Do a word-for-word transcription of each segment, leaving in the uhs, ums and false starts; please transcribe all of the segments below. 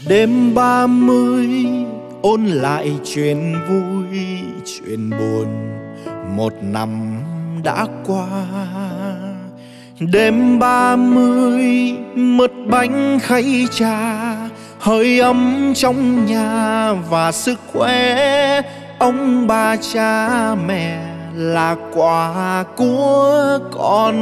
Đêm ba mươi ôn lại chuyện vui chuyện buồn một năm đã qua. Đêm ba mươi mứt bánh khay trà, hơi ấm trong nhà và sức khỏe ông bà cha mẹ là quà của con.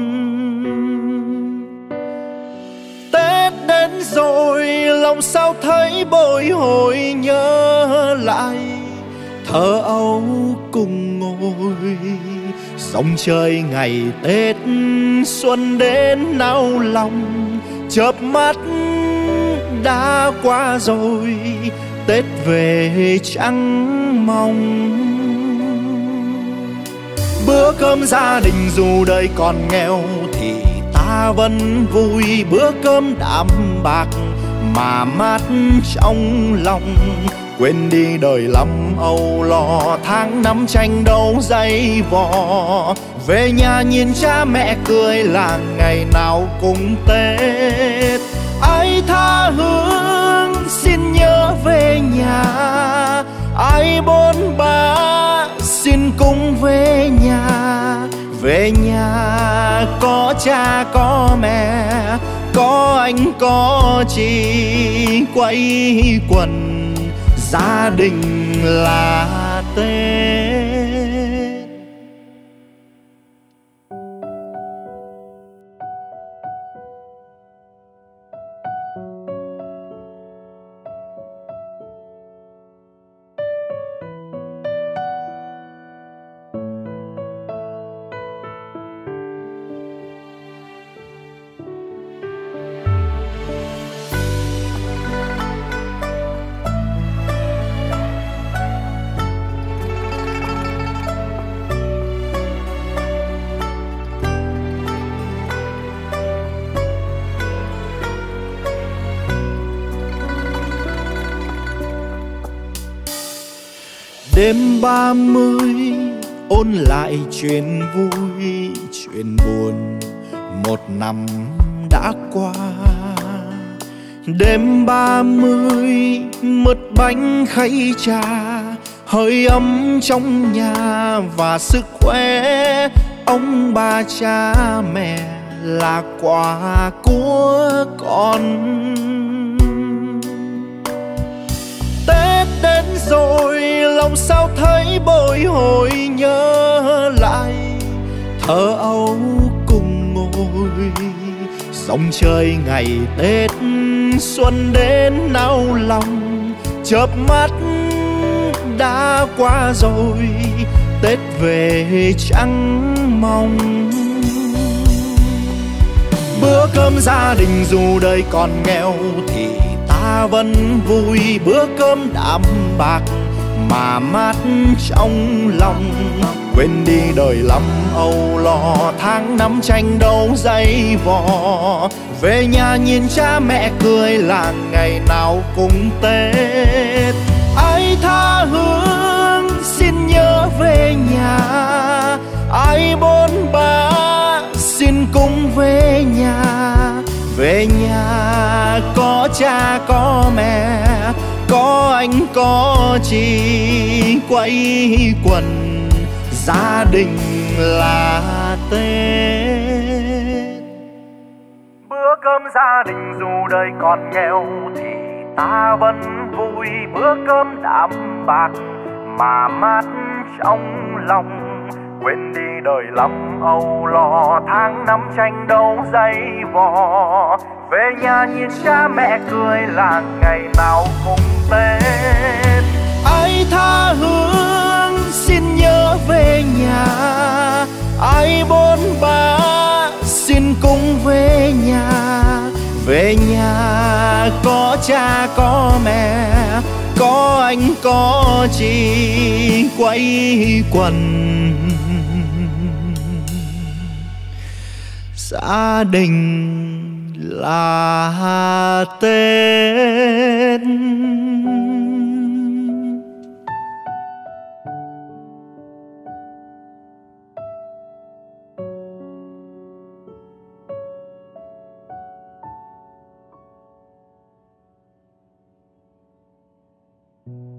Tết đến rồi lòng sao thấy bồi hồi nhớ lại thơ ấu cùng ngồi sóng chơi ngày Tết xuân đến nao lòng. Chớp mắt đã qua rồi Tết về chẳng mong. Bữa cơm gia đình dù đời còn nghèo thì ta vẫn vui, bữa cơm đạm bạc mà mát trong lòng. Quên đi đời lắm âu lo, tháng năm tranh đấu dây vò. Về nhà nhìn cha mẹ cười là ngày nào cũng Tết. Ai tha hương xin nhớ về nhà, ai bôn ba xin cùng về nhà. Về nhà có cha có mẹ, có anh có chị quây quần, gia đình là Tết. Đêm ba mươi ôn lại chuyện vui chuyện buồn một năm đã qua. Đêm ba mươi mứt bánh khay trà, hơi ấm trong nhà và sức khỏe ông bà cha mẹ là quà của con. Tết đến rồi lòng sao thấy bồi hồi nhớ lại thơ ấu cùng ngồi sóng chơi ngày Tết xuân đến nao lòng. Chớp mắt đã qua rồi Tết về chẳng mong. Bữa cơm gia đình dù đời còn nghèo thì ta vẫn vui, bữa cơm đạm bạc mà mát trong lòng. Quên đi đời lắm âu lo, tháng năm tranh đấu dây vò. Về nhà nhìn cha mẹ cười là ngày nào cũng Tết. Ai tha hương xin nhớ về nhà, ai bôn ba xin cùng về nhà. Về nhà có cha có mẹ, có anh có chị quây quần, gia đình là Tết. Bữa cơm gia đình dù đời còn nghèo thì ta vẫn vui, bữa cơm đạm bạc mà mát trong lòng. Quên đi đời lắm âu lo, tháng năm tranh đấu dây vò. Về nhà nhìn cha mẹ cười là ngày nào cũng Tết. Ai tha hương xin nhớ về nhà, ai bôn ba xin cùng về nhà. Về nhà có cha có mẹ, có anh có chị quây quần, gia đình là Tết. Thank you.